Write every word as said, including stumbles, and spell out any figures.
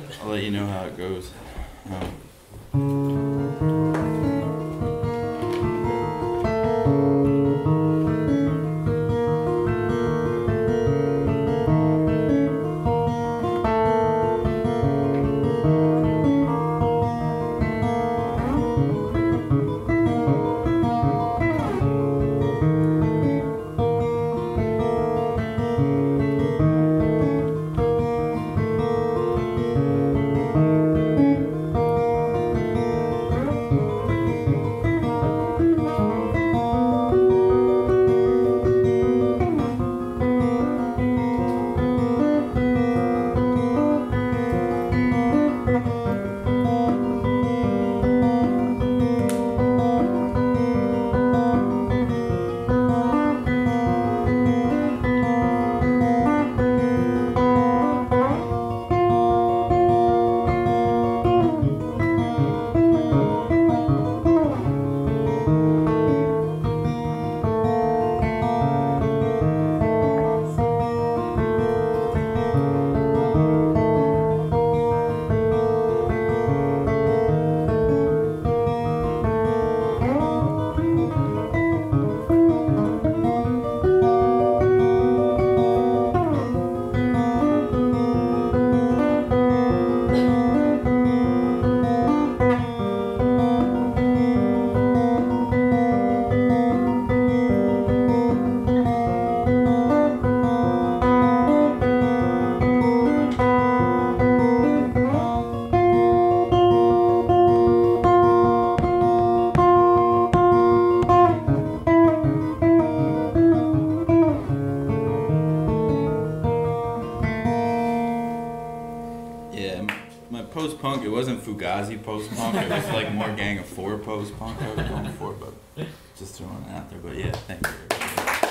I'll let you know how it goes. Um, Yeah, my post-punk, it wasn't Fugazi post-punk, it was like more Gang of Four post-punk I was going for, but just throwing it out there. But yeah, thank you.